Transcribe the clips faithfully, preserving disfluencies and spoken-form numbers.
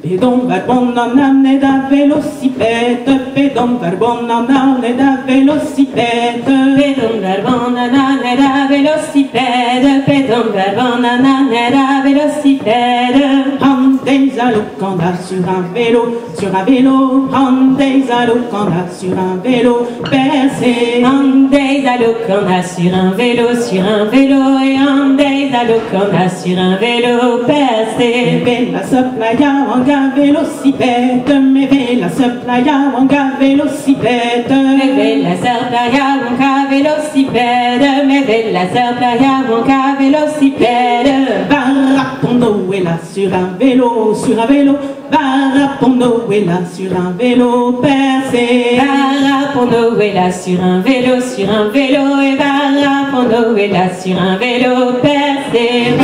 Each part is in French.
Pedon verbonnan è da velocipede, pedon verbonnan è da velocipede, pedon verbonnan è da velocipede, pedon verbonnan è da velocipede. Des alocanda sur un vélo, sur un vélo, des alocanda sur un vélo, percé. Des alocanda sur un vélo, sur un vélo, et des alocanda sur un vélo, percé. Bella soplaya wanga velocipede, me bella soplaya wanga velocipede, me bella soplaya wanga velocipede, me bella soplaya wanga velocipede. Barapondo est là sur un vélo, sur un vélo, Barapondo est là sur un vélo percé. Barapondo est là sur un vélo, sur un vélo, et Barapondo est là sur un vélo percé.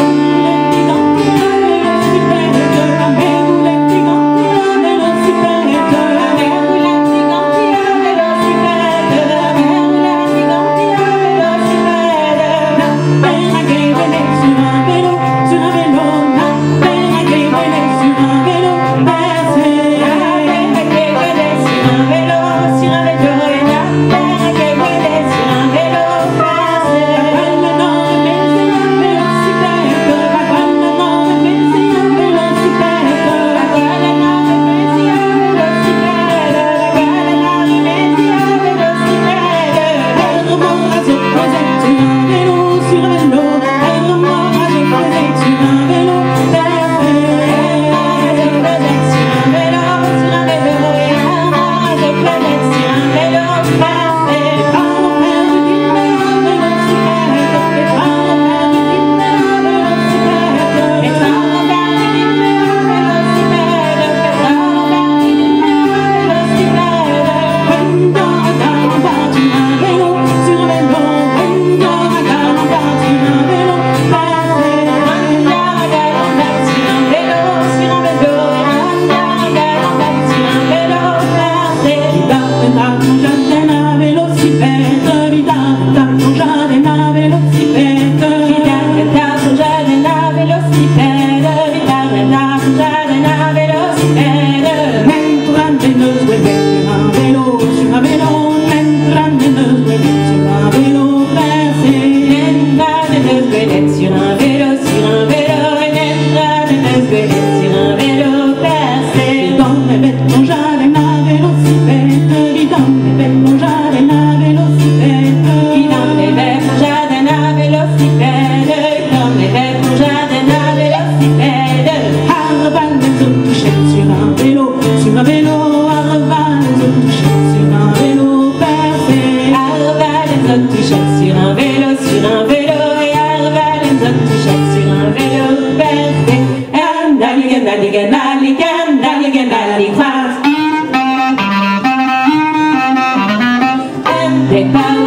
They